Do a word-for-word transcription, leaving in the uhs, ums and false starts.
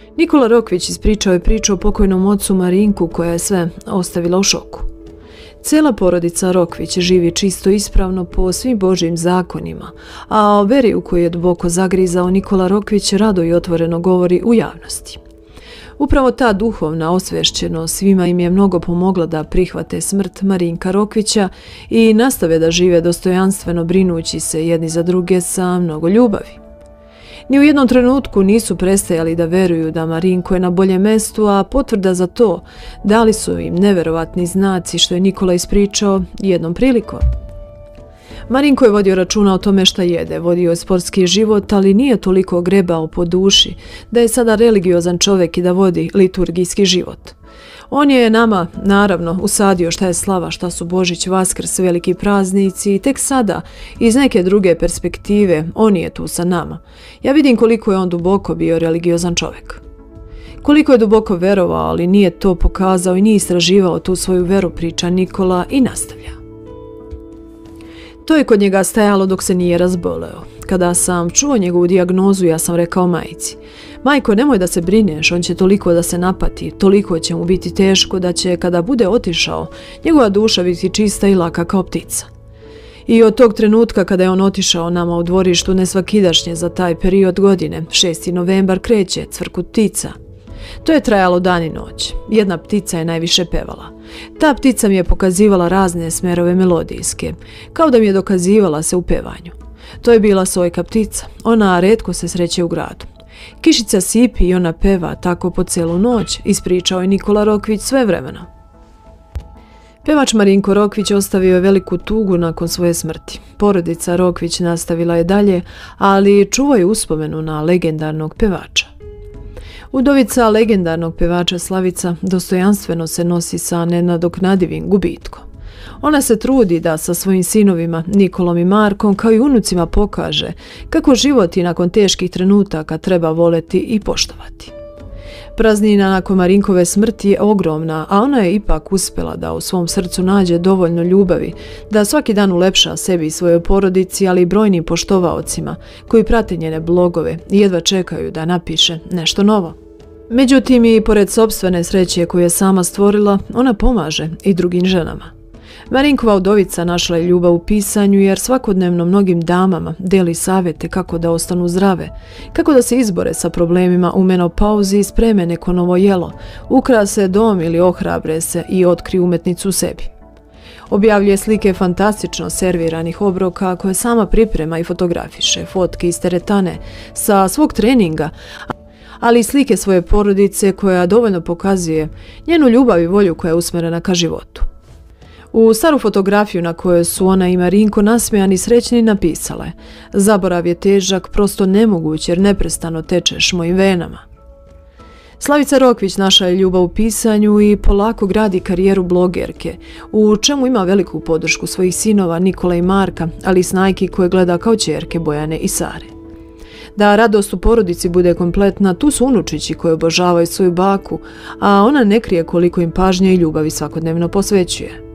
Nikola Rokvić ispričao je priču o pokojnom ocu Marinku koja je sve ostavila u šoku. Cijela porodica Rokvić živi čisto ispravno po svim Božjim zakonima, a o veri u koju je duboko zagrizao Nikola Rokvić rado i otvoreno govori u javnosti. Upravo ta duhovna osvješćenost svima im je mnogo pomogla da prihvate smrt Marinka Rokvića i nastave da žive dostojanstveno brinući se jedni za druge sa mnogo ljubavi. Ni u jednom trenutku nisu prestajali da veruju da Marinko je na boljem mestu, a potvrda za to dali su im neverovatni znaci što je Nikola ispričao jednom prilikom. Marinko je vodio računa o tome šta jede, vodio je sportski život, ali nije toliko grebao po duši da je sada religiozan čovjek i da vodi liturgijski život. On je nama, naravno, usadio šta je slava, šta su Božić, Vaskrs, veliki praznici i tek sada, iz neke druge perspektive, on je tu sa nama. Ja vidim koliko je on duboko bio religiozan čovjek. Koliko je duboko verovao, ali nije to pokazao i nije istraživao tu svoju veru, priča Nikola i nastavlja. To je kod njega stajalo dok se nije razboleo. Kada sam čuo njegovu dijagnozu, ja sam rekao majci: majko, nemoj da se brineš, on će toliko da se napati, toliko će mu biti teško da će, kada bude otišao, njegova duša biti čista i laka kao ptica. I od tog trenutka kada je on otišao, nama u dvorištu nesvakidašnje za taj period godine, šesti novembar, kreće cvrkut ptica. To je trajalo dan i noć. Jedna ptica je najviše pevala. Ta ptica mi je pokazivala razne smerove melodijske, kao da mi je dokazivala se u pevanju. To je bila sojka ptica, ona retko se sreće u gradu. Kišica sipi i ona peva tako po celu noć, ispričao je Nikola Rokvić svevremeno. Pevač Marinko Rokvić ostavio je veliku tugu nakon svoje smrti. Porodica Rokvić nastavila je dalje, ali čuvaju uspomenu na legendarnog pevača. Udovica legendarnog pevača Slavica dostojanstveno se nosi sa nenadoknadivim gubitkom. Ona se trudi da sa svojim sinovima Nikolom i Markom kao i unucima pokaže kako život i nakon teških trenutaka treba voleti i poštovati. Praznina nakon Marinkove smrti je ogromna, a ona je ipak uspjela da u svom srcu nađe dovoljno ljubavi, da svaki dan ulepša sebi i svojoj porodici, ali i brojnim poštovaocima koji prate njene blogove i jedva čekaju da napiše nešto novo. Međutim, i pored sopstvene sreće koju je sama stvorila, ona pomaže i drugim ženama. Marinkova udovica našla je ljubav u pisanju jer svakodnevno mnogim damama deli savjete kako da ostanu zdrave, kako da se izbore sa problemima u menopauzi i spreme neko novo jelo, ukrase dom ili ohrabre se i otkriju umetnicu u sebi. Objavljuje slike fantastično serviranih obroka koje sama priprema i fotografiše, fotke iz teretane sa svog treninga, ali i slike svoje porodice koja dovoljno pokazuje njenu ljubav i volju koja je usmjerena ka životu. U staru fotografiju na kojoj su ona i Marinko nasmejani srećni napisala je: zaborav je težak, prosto nemoguć jer neprestano tečeš mojim venama. Slavica Rokvić našla je ljubav u pisanju i polako gradi karijeru blogerke, u čemu ima veliku podršku svojih sinova Nikola i Marka, ali i snajki koje gleda kao ćerke Bojane i Sare. Da radost u porodici bude kompletna, tu su unučići koji obožavaju svoju baku, a ona ne krije koliko im pažnje i ljubavi svakodnevno posvećuje.